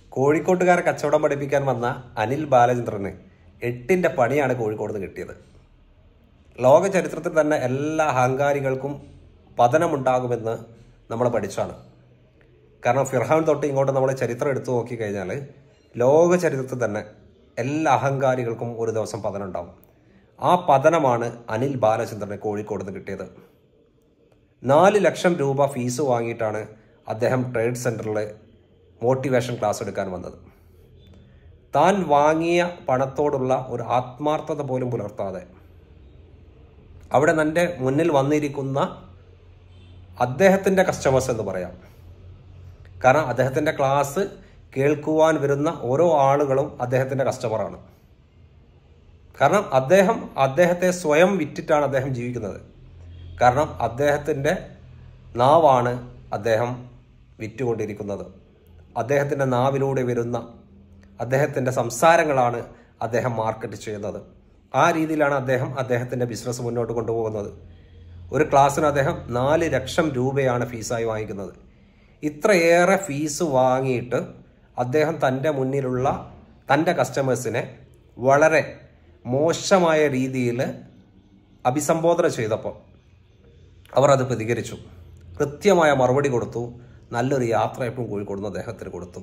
കോഴിക്കോട്ടുകാരെ കച്ചവടം പഠിപ്പിക്കാൻ വന്ന അനിൽ ബാലചന്ദ്രന് 8ന്റെ പണിയാണ് കോഴിക്കോട് നിന്ന് കിട്ടിയത്. ലോക ചരിത്രത്തിൽ തന്നെ എല്ലാ അഹങ്കാരികൾക്കും പതനമുണ്ടാകുമെന്ന് നമ്മൾ പഠിച്ചാണ്. കാരണം ഫിർഔൻ തൊട്ട് ഇങ്ങോട്ട് നമ്മൾ ചരിത്രം എടുത്തു നോക്കിക്കഴിഞ്ഞാൽ ലോക ചരിത്രത്തിൽ തന്നെ എല്ലാ അഹങ്കാരികൾക്കും ഒരു ദിവസം പതനം ഉണ്ടാവും. ആ പതനമാണ് അനിൽ ബാലചന്ദ്രന് കോഴിക്കോട് നിന്ന് കിട്ടിയത്. 4 ലക്ഷം രൂപ ഫീസ് വാങ്ങിയിട്ടാണ് അദ്ദേഹം ട്രേഡ് സെൻറ്ററിൽ മോട്ടിവേഷൻ ക്ലാസ് എടുക്കാൻ വന്നത്. താൻ വാങ്ങിയ പണത്തോടുള്ള ഒരു ആത്മാർത്ഥത പോലും പുലർത്താതെ അവിടെ തൻ്റെ മുന്നിൽ വന്നിരിക്കുന്ന അദ്ദേഹത്തിൻ്റെ കസ്റ്റമേഴ്സ് എന്ന് പറയാം. കാരണം അദ്ദേഹത്തിൻ്റെ ക്ലാസ് കേൾക്കുവാൻ വരുന്ന ഓരോ ആളുകളും അദ്ദേഹത്തിൻ്റെ കസ്റ്റമറാണ്. കാരണം അദ്ദേഹത്തെ സ്വയം വിറ്റിട്ടാണ് അദ്ദേഹം ജീവിക്കുന്നത്. കാരണം അദ്ദേഹത്തിൻ്റെ നാവാണ് അദ്ദേഹം വിറ്റുകൊണ്ടിരിക്കുന്നത്. അദ്ദേഹത്തിൻ്റെ നാവിലൂടെ വരുന്ന അദ്ദേഹത്തിൻ്റെ സംസാരങ്ങളാണ് അദ്ദേഹം മാർക്കറ്റ് ചെയ്യുന്നത്. ആ രീതിയിലാണ് അദ്ദേഹത്തിൻ്റെ ബിസിനസ് മുന്നോട്ട് കൊണ്ടുപോകുന്നത്. ഒരു ക്ലാസ്സിന് അദ്ദേഹം 4 ലക്ഷം രൂപയാണ് ഫീസായി വാങ്ങിക്കുന്നത്. ഇത്രയേറെ ഫീസ് വാങ്ങിയിട്ട് അദ്ദേഹം തൻ്റെ മുന്നിലുള്ള തൻ്റെ കസ്റ്റമേഴ്സിനെ വളരെ മോശമായ രീതിയിൽ അഭിസംബോധന ചെയ്തപ്പോൾ അവർ അത് പ്രതികരിച്ചു. കൃത്യമായ മറുപടി കൊടുത്തു. നല്ലൊരു യാത്രയപ്പം കോഴിക്കോട് നിന്ന് അദ്ദേഹത്തിന് കൊടുത്തു.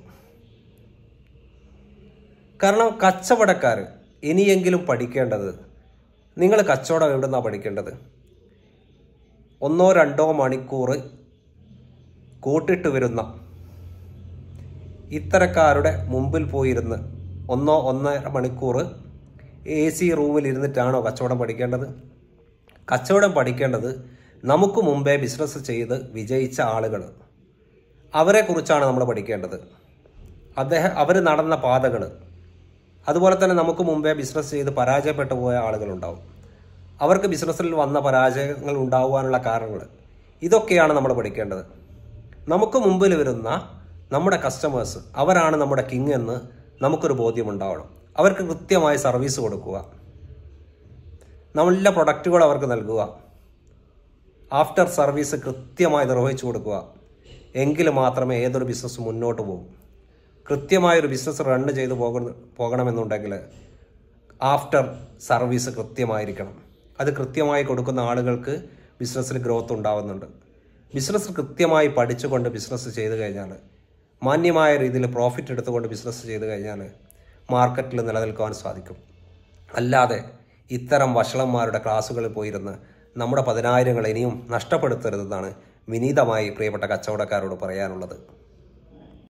കാരണം കച്ചവടക്കാർ ഇനിയെങ്കിലും പഠിക്കേണ്ടത്, നിങ്ങൾ കച്ചവടം എവിടെ നിന്നാണ് പഠിക്കേണ്ടത്? 1-2 മണിക്കൂർ കൂട്ടിട്ട് വരുന്ന ഇത്തരക്കാരുടെ മുമ്പിൽ പോയിരുന്ന് 1-1.5 മണിക്കൂർ AC റൂമിൽ ഇരുന്നിട്ടാണോ കച്ചവടം പഠിക്കേണ്ടത്? കച്ചവടം പഠിക്കേണ്ടത് നമുക്ക് മുമ്പേ ബിസിനസ് ചെയ്ത് വിജയിച്ച ആളുകൾ, അവരെക്കുറിച്ചാണ് നമ്മൾ പഠിക്കേണ്ടത്. അവർ നടന്ന പാതകൾ, അതുപോലെ തന്നെ നമുക്ക് മുമ്പേ ബിസിനസ് ചെയ്ത് പരാജയപ്പെട്ടു പോയ ആളുകളുണ്ടാവും. അവർക്ക് ബിസിനസ്സിൽ വന്ന പരാജയങ്ങൾ ഉണ്ടാകുവാനുള്ള കാരണങ്ങൾ, ഇതൊക്കെയാണ് നമ്മൾ പഠിക്കേണ്ടത്. നമുക്ക് മുമ്പിൽ വരുന്ന നമ്മുടെ കസ്റ്റമേഴ്സ്, അവരാണ് നമ്മുടെ കിങ് എന്ന് നമുക്കൊരു ബോധ്യമുണ്ടാവണം. അവർക്ക് കൃത്യമായി സർവീസ് കൊടുക്കുക, നല്ല പ്രൊഡക്റ്റുകൾ അവർക്ക് നൽകുക, ആഫ്റ്റർ സർവീസ് കൃത്യമായി നിർവഹിച്ചു കൊടുക്കുക. എങ്കിൽ മാത്രമേ ഏതൊരു ബിസിനസ് മുന്നോട്ട് പോകും. കൃത്യമായൊരു ബിസിനസ് റണ്ണ് ചെയ്ത് പോകണമെന്നുണ്ടെങ്കിൽ ആഫ്റ്റർ സർവീസ് കൃത്യമായിരിക്കണം. അത് കൃത്യമായി കൊടുക്കുന്ന ആളുകൾക്ക് ബിസിനസ്സിൽ ഗ്രോത്ത് ഉണ്ടാവുന്നുണ്ട്. ബിസിനസ് കൃത്യമായി പഠിച്ചുകൊണ്ട് ബിസിനസ് ചെയ്ത് കഴിഞ്ഞാൽ, മാന്യമായ രീതിയിൽ പ്രോഫിറ്റ് എടുത്തുകൊണ്ട് ബിസിനസ് ചെയ്ത് കഴിഞ്ഞാൽ മാർക്കറ്റിൽ നിലനിൽക്കുവാൻ സാധിക്കും. അല്ലാതെ ഇത്തരം വഷളന്മാരുടെ ക്ലാസ്സുകളിൽ പോയിരുന്ന് നമ്മുടെ 10,000 ഇനിയും നഷ്ടപ്പെടുത്തരുതെന്നാണ് വിനീതമായി പ്രിയപ്പെട്ട കച്ചവടക്കാരോട് പറയാനുള്ളത്.